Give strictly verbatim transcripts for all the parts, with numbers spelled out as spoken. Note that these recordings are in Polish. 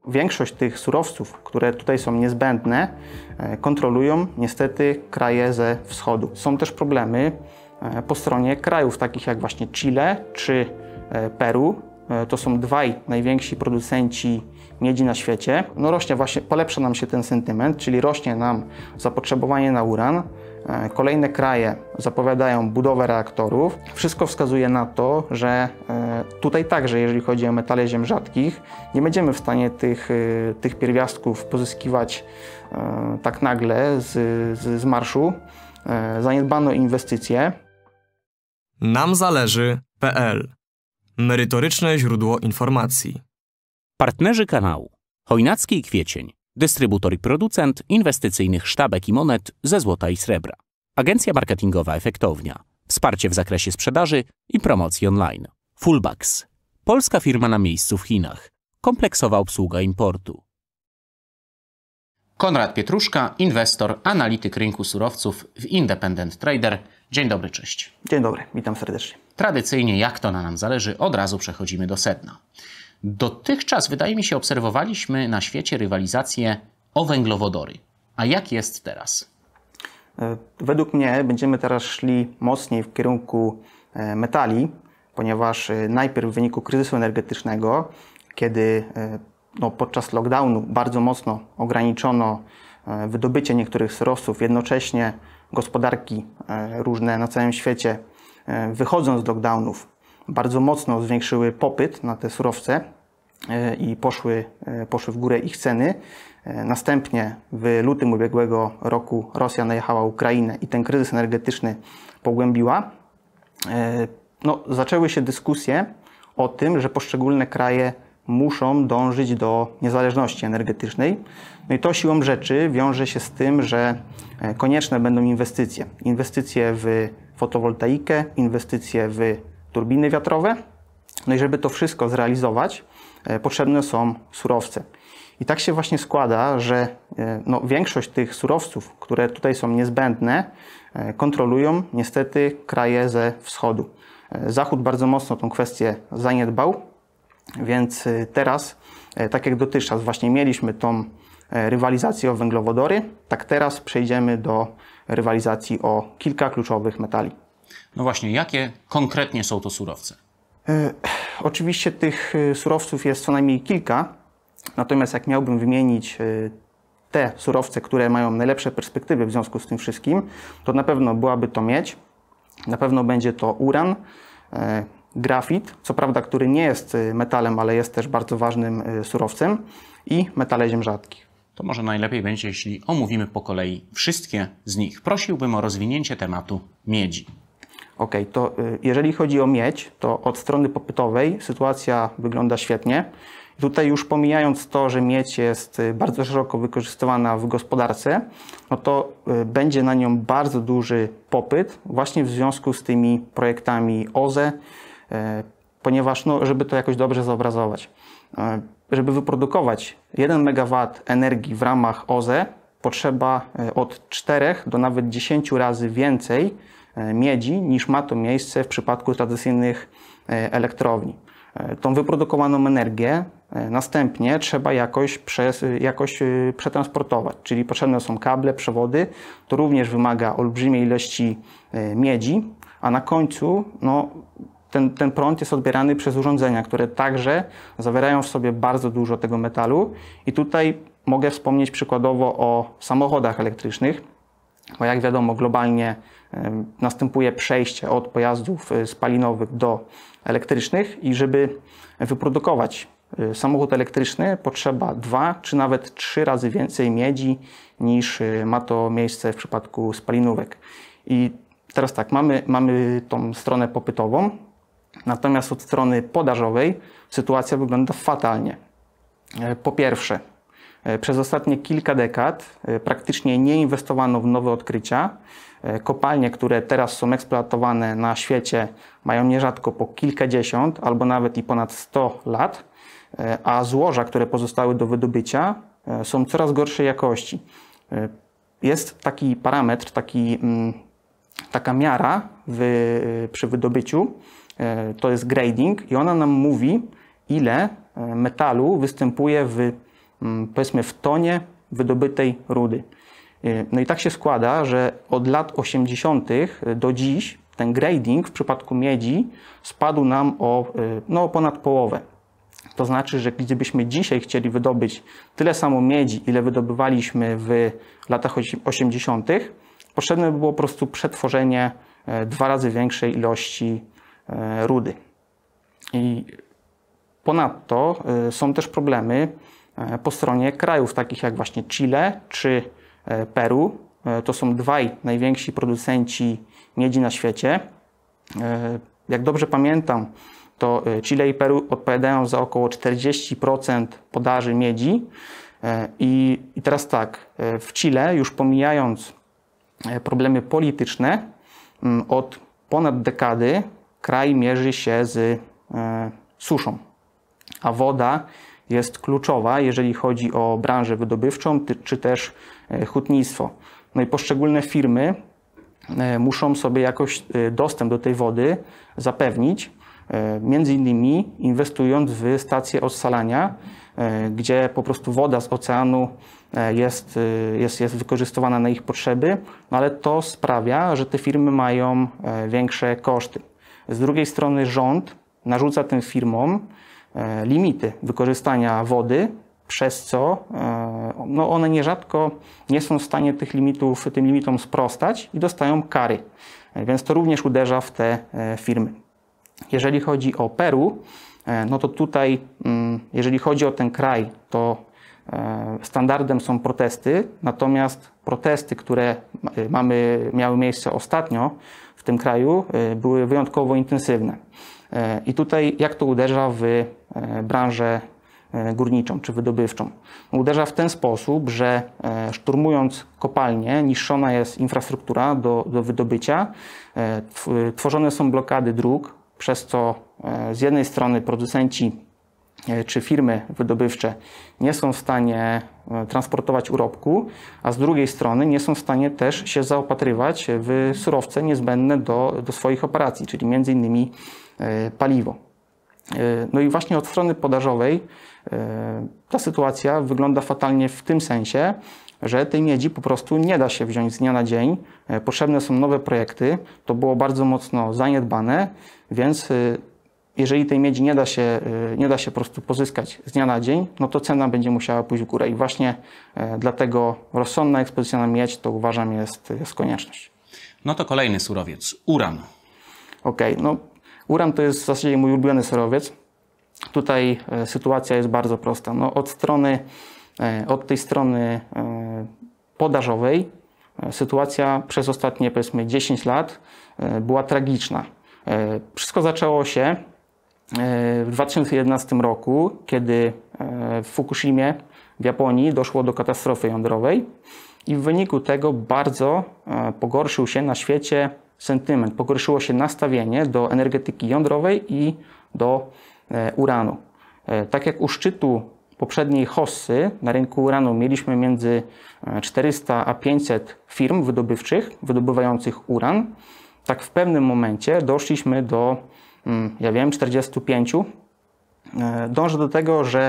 Większość tych surowców, które tutaj są niezbędne, kontrolują niestety kraje ze wschodu. Są też problemy po stronie krajów takich jak właśnie Chile czy Peru. To są dwaj najwięksi producenci miedzi na świecie. No rośnie właśnie, polepsza nam się ten sentyment, czyli rośnie nam zapotrzebowanie na uran. Kolejne kraje zapowiadają budowę reaktorów. Wszystko wskazuje na to, że tutaj także, jeżeli chodzi o metale ziem rzadkich, nie będziemy w stanie tych, tych pierwiastków pozyskiwać tak nagle z, z, z marszu. Zaniedbano inwestycje. Nam zależy kropka pe el. Merytoryczne źródło informacji. Partnerzy kanału: Chojnacki i Kwiecień, dystrybutor i producent inwestycyjnych sztabek i monet ze złota i srebra. Agencja marketingowa Efektownia, wsparcie w zakresie sprzedaży i promocji online. Fullbacks, polska firma na miejscu w Chinach, kompleksowa obsługa importu. Konrad Pietruszka, inwestor, analityk rynku surowców w Independent Trader. Dzień dobry, cześć. Dzień dobry, witam serdecznie. Tradycyjnie, jak to na nam zależy, od razu przechodzimy do sedna. Dotychczas, wydaje mi się, obserwowaliśmy na świecie rywalizację o węglowodory. A jak jest teraz? Według mnie będziemy teraz szli mocniej w kierunku metali, ponieważ najpierw w wyniku kryzysu energetycznego, kiedy no, podczas lockdownu bardzo mocno ograniczono wydobycie niektórych surowców, jednocześnie gospodarki różne na całym świecie, wychodząc z lockdownów, bardzo mocno zwiększyły popyt na te surowce i poszły, poszły w górę ich ceny. Następnie w lutym ubiegłego roku Rosja najechała Ukrainę i ten kryzys energetyczny pogłębiła. No, zaczęły się dyskusje o tym, że poszczególne kraje muszą dążyć do niezależności energetycznej. No i to siłą rzeczy wiąże się z tym, że konieczne będą inwestycje. Inwestycje w fotowoltaikę, inwestycje w turbiny wiatrowe. No i żeby to wszystko zrealizować, potrzebne są surowce. I tak się właśnie składa, że no, większość tych surowców, które tutaj są niezbędne, kontrolują niestety kraje ze wschodu. Zachód bardzo mocno tą kwestię zaniedbał, więc teraz, tak jak dotychczas właśnie mieliśmy tą rywalizację o węglowodory, tak teraz przejdziemy do rywalizacji o kilka kluczowych metali. No właśnie, jakie konkretnie są to surowce? E, oczywiście tych surowców jest co najmniej kilka, natomiast jak miałbym wymienić te surowce, które mają najlepsze perspektywy w związku z tym wszystkim, to na pewno byłaby to miedź, na pewno będzie to uran, e, grafit, co prawda, który nie jest metalem, ale jest też bardzo ważnym surowcem, i metale ziem rzadkich. To może najlepiej będzie, jeśli omówimy po kolei wszystkie z nich. Prosiłbym o rozwinięcie tematu miedzi. Ok, to jeżeli chodzi o miedź, to od strony popytowej sytuacja wygląda świetnie. Tutaj już pomijając to, że miedź jest bardzo szeroko wykorzystywana w gospodarce, no to będzie na nią bardzo duży popyt właśnie w związku z tymi projektami O Z E, ponieważ, no, żeby to jakoś dobrze zobrazować, żeby wyprodukować jeden megawat energii w ramach O Z E, potrzeba od czterech do nawet dziesięciu razy więcej miedzi, niż ma to miejsce w przypadku tradycyjnych elektrowni. Tą wyprodukowaną energię następnie trzeba jakoś, przez, jakoś przetransportować, czyli potrzebne są kable, przewody. To również wymaga olbrzymiej ilości miedzi, a na końcu no, ten, ten prąd jest odbierany przez urządzenia, które także zawierają w sobie bardzo dużo tego metalu. I tutaj mogę wspomnieć przykładowo o samochodach elektrycznych, bo jak wiadomo globalnie następuje przejście od pojazdów spalinowych do elektrycznych i żeby wyprodukować samochód elektryczny potrzeba dwa czy nawet trzy razy więcej miedzi niż ma to miejsce w przypadku spalinówek. I teraz tak, mamy, mamy tą stronę popytową, natomiast od strony podażowej sytuacja wygląda fatalnie. Po pierwsze, przez ostatnie kilka dekad praktycznie nie inwestowano w nowe odkrycia. Kopalnie, które teraz są eksploatowane na świecie, mają nierzadko po kilkadziesiąt albo nawet i ponad sto lat, a złoża, które pozostały do wydobycia, są coraz gorszej jakości. Jest taki parametr, taki, taka miara w, przy wydobyciu, to jest grading, i ona nam mówi, ile metalu występuje w powiedzmy w tonie wydobytej rudy. No i tak się składa, że od lat osiemdziesiątych do dziś ten grading w przypadku miedzi spadł nam o no, ponad połowę. To znaczy, że gdybyśmy dzisiaj chcieli wydobyć tyle samo miedzi, ile wydobywaliśmy w latach osiemdziesiątych, potrzebne by było po prostu przetworzenie dwa razy większej ilości rudy. I ponadto są też problemy po stronie krajów takich jak właśnie Chile czy Peru. To są dwaj najwięksi producenci miedzi na świecie. Jak dobrze pamiętam, to Chile i Peru odpowiadają za około czterdzieści procent podaży miedzi. I, I teraz tak, w Chile, już pomijając problemy polityczne, od ponad dekady kraj mierzy się z suszą, a woda jest kluczowa, jeżeli chodzi o branżę wydobywczą czy też hutnictwo. No i poszczególne firmy muszą sobie jakoś dostęp do tej wody zapewnić, między innymi inwestując w stacje odsalania, gdzie po prostu woda z oceanu jest, jest, jest wykorzystywana na ich potrzeby, no ale to sprawia, że te firmy mają większe koszty. Z drugiej strony rząd narzuca tym firmom limity wykorzystania wody, przez co no one nierzadko nie są w stanie tych limitów, tym limitom sprostać i dostają kary. Więc to również uderza w te firmy. Jeżeli chodzi o Peru, no to tutaj, jeżeli chodzi o ten kraj, to standardem są protesty, natomiast protesty, które mamy, miały miejsce ostatnio w tym kraju, były wyjątkowo intensywne. I tutaj jak to uderza w branżę górniczą czy wydobywczą? Uderza w ten sposób, że szturmując kopalnie, niszczona jest infrastruktura do, do wydobycia, tworzone są blokady dróg, przez co z jednej strony producenci czy firmy wydobywcze nie są w stanie transportować urobku, a z drugiej strony nie są w stanie też się zaopatrywać w surowce niezbędne do, do swoich operacji, czyli między innymi paliwo. No i właśnie od strony podażowej ta sytuacja wygląda fatalnie w tym sensie, że tej miedzi po prostu nie da się wziąć z dnia na dzień. Potrzebne są nowe projekty. To było bardzo mocno zaniedbane, więc jeżeli tej miedzi nie da się, nie da się po prostu pozyskać z dnia na dzień, no to cena będzie musiała pójść w górę. I właśnie dlatego rozsądna ekspozycja na miedź to uważam jest, jest konieczność. No to kolejny surowiec, uran. Okej, okay, no uran to jest w zasadzie mój ulubiony surowiec. Tutaj sytuacja jest bardzo prosta. No od strony, od tej strony podażowej sytuacja przez ostatnie powiedzmy dziesięć lat była tragiczna. Wszystko zaczęło się w dwa tysiące jedenastym roku, kiedy w Fukushimie w Japonii doszło do katastrofy jądrowej i w wyniku tego bardzo pogorszył się na świecie sentyment, pogorszyło się nastawienie do energetyki jądrowej i do uranu. Tak jak u szczytu poprzedniej hossy na rynku uranu mieliśmy między czterysta a pięćset firm wydobywczych, wydobywających uran, tak w pewnym momencie doszliśmy do, ja wiem, czterdziestu pięciu. Dążę do tego, że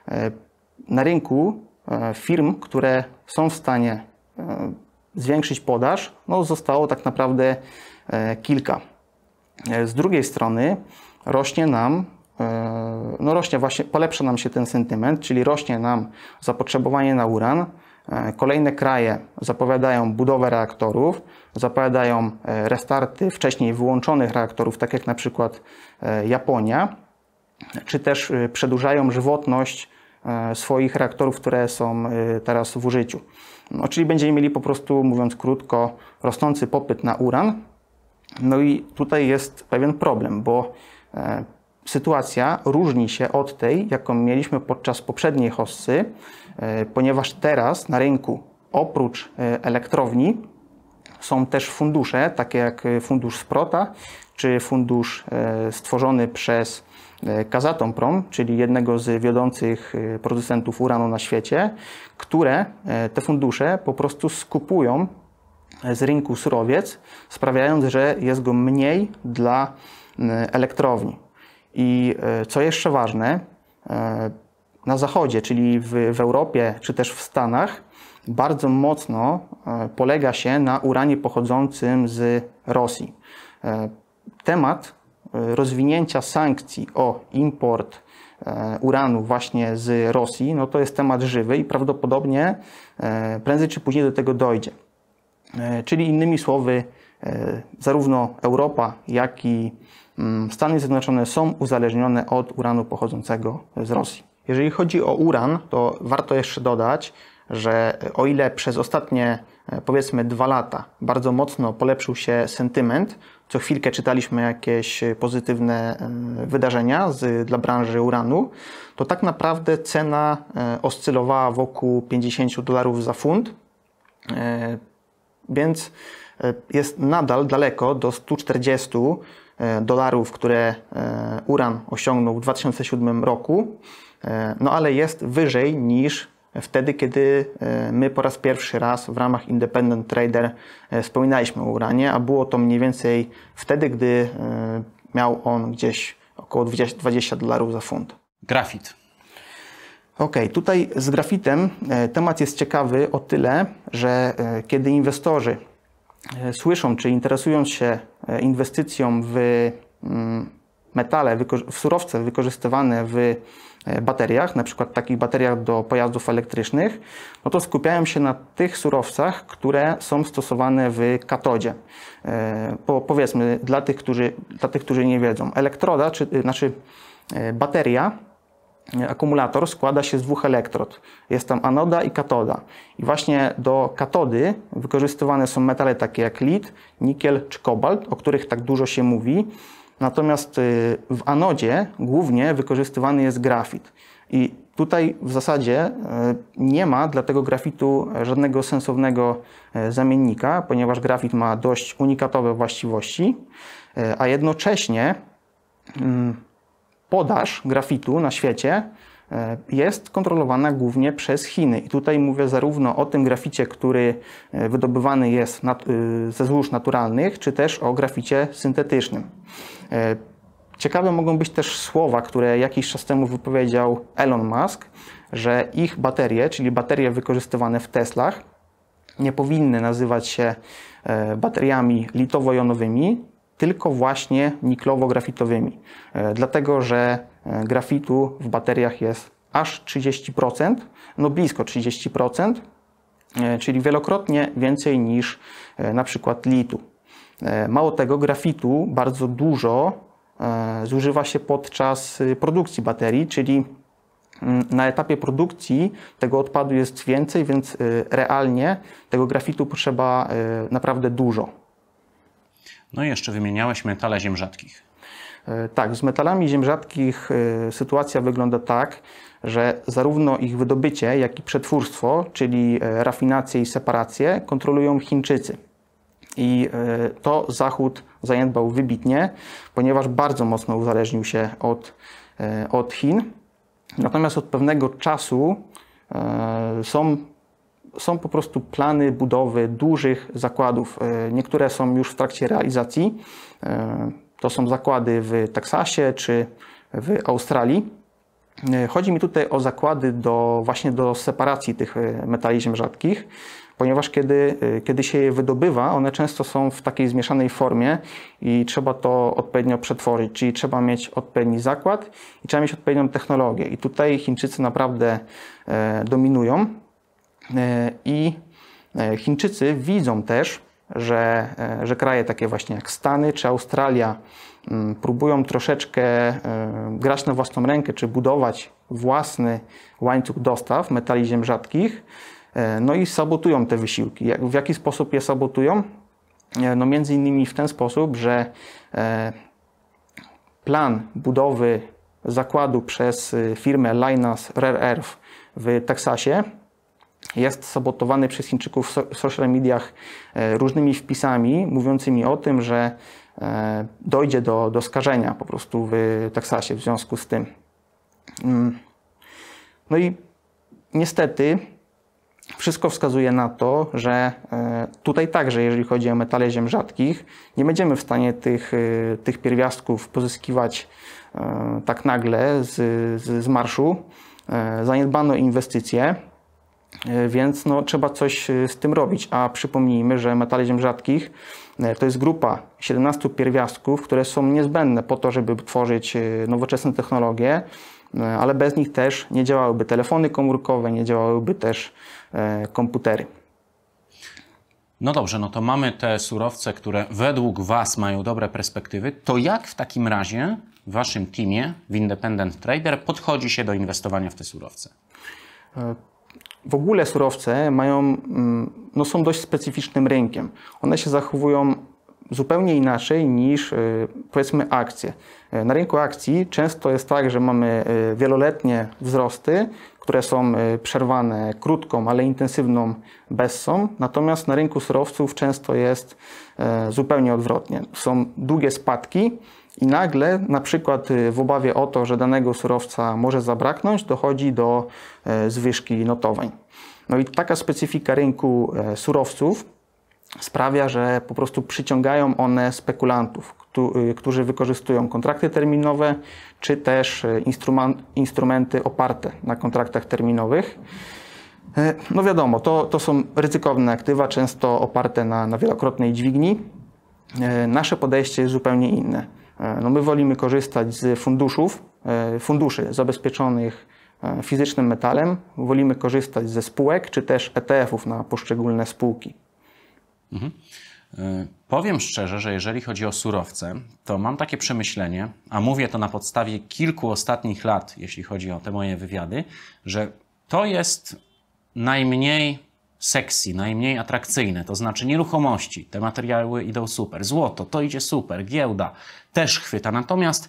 na rynku firm, które są w stanie zwiększyć podaż, no zostało tak naprawdę kilka. Z drugiej strony rośnie nam, no rośnie właśnie, polepsza nam się ten sentyment, czyli rośnie nam zapotrzebowanie na uran. Kolejne kraje zapowiadają budowę reaktorów, zapowiadają restarty wcześniej wyłączonych reaktorów, tak jak na przykład Japonia, czy też przedłużają żywotność swoich reaktorów, które są teraz w użyciu. No, czyli będziemy mieli po prostu, mówiąc krótko, rosnący popyt na uran. No i tutaj jest pewien problem, bo sytuacja różni się od tej, jaką mieliśmy podczas poprzedniej hossy, ponieważ teraz na rynku oprócz elektrowni są też fundusze, takie jak fundusz Sprota, czy fundusz stworzony przez Kazatomprom, czyli jednego z wiodących producentów uranu na świecie, które te fundusze po prostu skupują z rynku surowiec, sprawiając, że jest go mniej dla elektrowni. I co jeszcze ważne, na zachodzie, czyli w, w Europie czy też w Stanach, bardzo mocno polega się na uranie pochodzącym z Rosji. Temat rozwinięcia sankcji o import uranu właśnie z Rosji, no to jest temat żywy i prawdopodobnie prędzej czy później do tego dojdzie. Czyli innymi słowy, zarówno Europa, jak i Stany Zjednoczone są uzależnione od uranu pochodzącego z Rosji. Jeżeli chodzi o uran, to warto jeszcze dodać, że o ile przez ostatnie powiedzmy dwa lata bardzo mocno polepszył się sentyment, co chwilkę czytaliśmy jakieś pozytywne wydarzenia z, dla branży uranu, to tak naprawdę cena oscylowała wokół pięćdziesiąt dolarów za funt, więc jest nadal daleko do stu czterdziestu dolarów, które uran osiągnął w dwa tysiące siódmym roku, no ale jest wyżej niż wtedy, kiedy my po raz pierwszy raz w ramach Independent Trader wspominaliśmy o uranie, a było to mniej więcej wtedy, gdy miał on gdzieś około dwadzieścia dolarów za funt. Grafit. Ok, tutaj z grafitem temat jest ciekawy o tyle, że kiedy inwestorzy słyszą, czy interesują się inwestycją w metale, w surowce wykorzystywane w bateriach, na przykład takich bateriach do pojazdów elektrycznych, no to skupiają się na tych surowcach, które są stosowane w katodzie. Po, powiedzmy, dla tych, którzy, dla tych, którzy nie wiedzą, elektroda, czy, znaczy bateria, akumulator składa się z dwóch elektrod. Jest tam anoda i katoda. I właśnie do katody wykorzystywane są metale takie jak lit, nikiel czy kobalt, o których tak dużo się mówi. Natomiast w anodzie głównie wykorzystywany jest grafit. I tutaj w zasadzie nie ma dla tego grafitu żadnego sensownego zamiennika, ponieważ grafit ma dość unikatowe właściwości, a jednocześnie podaż grafitu na świecie jest kontrolowana głównie przez Chiny. I tutaj mówię zarówno o tym graficie, który wydobywany jest ze złóż naturalnych, czy też o graficie syntetycznym. Ciekawe mogą być też słowa, które jakiś czas temu wypowiedział Elon Musk, że ich baterie, czyli baterie wykorzystywane w Teslach, nie powinny nazywać się bateriami litowo-jonowymi, tylko właśnie niklowo-grafitowymi. Dlatego, że grafitu w bateriach jest aż trzydzieści procent, no blisko trzydzieści procent, czyli wielokrotnie więcej niż na przykład litu. Mało tego, grafitu bardzo dużo zużywa się podczas produkcji baterii, czyli na etapie produkcji tego odpadu jest więcej, więc realnie tego grafitu potrzeba naprawdę dużo. No i jeszcze wymieniałeś metale ziem rzadkich. Tak, z metalami ziem rzadkich sytuacja wygląda tak, że zarówno ich wydobycie, jak i przetwórstwo, czyli rafinację i separację, kontrolują Chińczycy. I to Zachód zaniedbał wybitnie, ponieważ bardzo mocno uzależnił się od, od Chin. Natomiast od pewnego czasu są, są po prostu plany budowy dużych zakładów. Niektóre są już w trakcie realizacji. To są zakłady w Teksasie czy w Australii. Chodzi mi tutaj o zakłady do, właśnie do separacji tych metali ziem rzadkich, ponieważ kiedy, kiedy się je wydobywa, one często są w takiej zmieszanej formie i trzeba to odpowiednio przetworzyć, czyli trzeba mieć odpowiedni zakład i trzeba mieć odpowiednią technologię. I tutaj Chińczycy naprawdę dominują i Chińczycy widzą też, że, że kraje takie właśnie jak Stany czy Australia próbują troszeczkę grać na własną rękę, czy budować własny łańcuch dostaw metali ziem rzadkich, no i sabotują te wysiłki. W jaki sposób je sabotują? No między innymi w ten sposób, że plan budowy zakładu przez firmę Lynas Rare Earth w Teksasie jest sabotowany przez Chińczyków w social mediach różnymi wpisami mówiącymi o tym, że dojdzie do, do skażenia po prostu w Teksasie w związku z tym. No i niestety wszystko wskazuje na to, że tutaj także, jeżeli chodzi o metale ziem rzadkich, nie będziemy w stanie tych, tych pierwiastków pozyskiwać tak nagle z, z, z marszu, Zaniedbano inwestycje, więc no, trzeba coś z tym robić. A przypomnijmy, że metale ziem rzadkich to jest grupa siedemnastu pierwiastków, które są niezbędne po to, żeby tworzyć nowoczesne technologie, ale bez nich też nie działałyby telefony komórkowe, nie działałyby też komputery. No dobrze, no to mamy te surowce, które według Was mają dobre perspektywy. To jak w takim razie w Waszym teamie, w Independent Trader, podchodzi się do inwestowania w te surowce? W ogóle surowce mają, no są dość specyficznym rynkiem. One się zachowują zupełnie inaczej niż powiedzmy akcje. Na rynku akcji często jest tak, że mamy wieloletnie wzrosty, które są przerwane krótką, ale intensywną bessą. Natomiast na rynku surowców często jest zupełnie odwrotnie. Są długie spadki i nagle, na przykład w obawie o to, że danego surowca może zabraknąć, dochodzi do zwyżki notowań. No i taka specyfika rynku surowców sprawia, że po prostu przyciągają one spekulantów, którzy wykorzystują kontrakty terminowe, czy też instrumenty oparte na kontraktach terminowych. No wiadomo, to, to są ryzykowne aktywa, często oparte na, na wielokrotnej dźwigni. Nasze podejście jest zupełnie inne. No my wolimy korzystać z funduszów, funduszy zabezpieczonych fizycznym metalem, wolimy korzystać ze spółek, czy też E T F-ów na poszczególne spółki. Mhm. Powiem szczerze, że jeżeli chodzi o surowce, to mam takie przemyślenie, a mówię to na podstawie kilku ostatnich lat, jeśli chodzi o te moje wywiady, że to jest najmniej sexy, najmniej atrakcyjne, to znaczy nieruchomości, te materiały idą super, złoto, to idzie super, giełda też chwyta, natomiast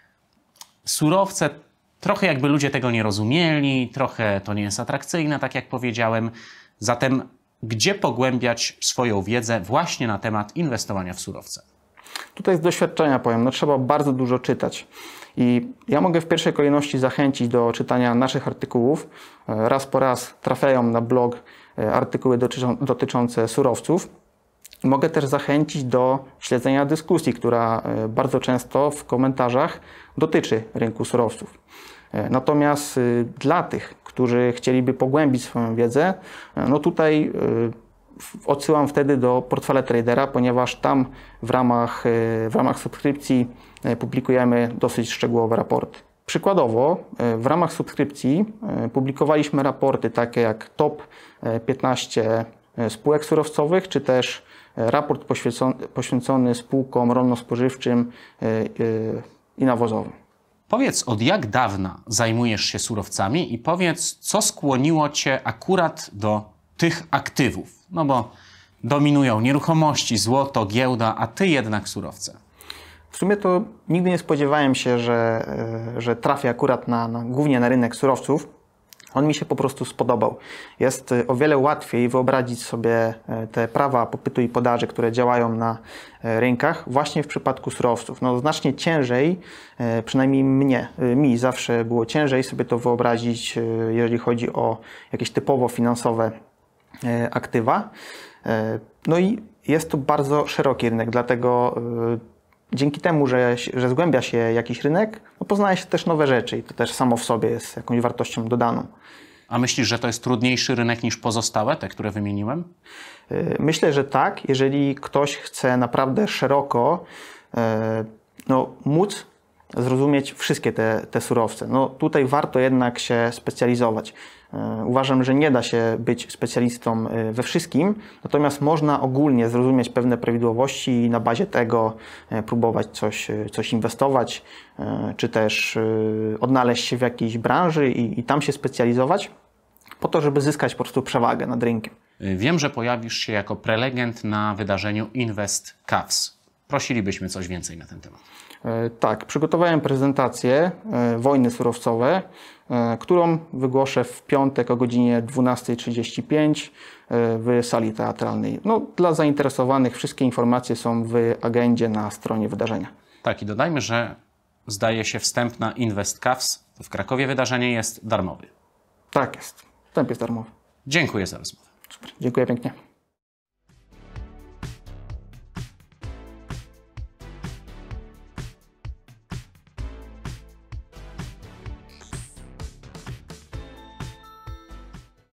surowce trochę jakby ludzie tego nie rozumieli, trochę to nie jest atrakcyjne, tak jak powiedziałem, zatem gdzie pogłębiać swoją wiedzę właśnie na temat inwestowania w surowce? Tutaj z doświadczenia powiem, no trzeba bardzo dużo czytać. I ja mogę w pierwszej kolejności zachęcić do czytania naszych artykułów. Raz po raz trafiają na blog artykuły dotyczące surowców. Mogę też zachęcić do śledzenia dyskusji, która bardzo często w komentarzach dotyczy rynku surowców. Natomiast dla tych, którzy chcieliby pogłębić swoją wiedzę, no tutaj odsyłam wtedy do portfela tradera, ponieważ tam w ramach, w ramach subskrypcji publikujemy dosyć szczegółowe raporty. Przykładowo w ramach subskrypcji publikowaliśmy raporty takie jak top piętnaście spółek surowcowych, czy też raport poświęcony, poświęcony spółkom rolno-spożywczym i nawozowym. Powiedz, od jak dawna zajmujesz się surowcami i powiedz, co skłoniło Cię akurat do tych aktywów? No bo dominują nieruchomości, złoto, giełda, a Ty jednak surowce. W sumie to nigdy nie spodziewałem się, że, że trafię akurat na, na, głównie na rynek surowców. On mi się po prostu spodobał. Jest o wiele łatwiej wyobrazić sobie te prawa popytu i podaży, które działają na rynkach właśnie w przypadku surowców. No, znacznie ciężej, przynajmniej mnie, mi zawsze było ciężej sobie to wyobrazić, jeżeli chodzi o jakieś typowo finansowe aktywa. No i jest to bardzo szeroki rynek, dlatego dzięki temu, że, że zgłębia się jakiś rynek, no poznaje się też nowe rzeczy i to też samo w sobie jest jakąś wartością dodaną. A myślisz, że to jest trudniejszy rynek niż pozostałe, te, które wymieniłem? Myślę, że tak. Jeżeli ktoś chce naprawdę szeroko no, móc zrozumieć wszystkie te, te surowce, no tutaj warto jednak się specjalizować. Uważam, że nie da się być specjalistą we wszystkim, natomiast można ogólnie zrozumieć pewne prawidłowości i na bazie tego próbować coś, coś inwestować, czy też odnaleźć się w jakiejś branży i, i tam się specjalizować, po to, żeby zyskać po prostu przewagę nad rynkiem. Wiem, że pojawisz się jako prelegent na wydarzeniu Invest Cavs. Prosilibyśmy coś więcej na ten temat. Tak, przygotowałem prezentację Wojny surowcowe, którą wygłoszę w piątek o godzinie dwunasta trzydzieści pięć w sali teatralnej. No, dla zainteresowanych wszystkie informacje są w agendzie na stronie wydarzenia. Tak, i dodajmy, że zdaje się wstęp na Invest Cavs. W Krakowie wydarzenie jest darmowy. Tak jest. Wstęp jest darmowy. Dziękuję za rozmowę. Super. Dziękuję pięknie.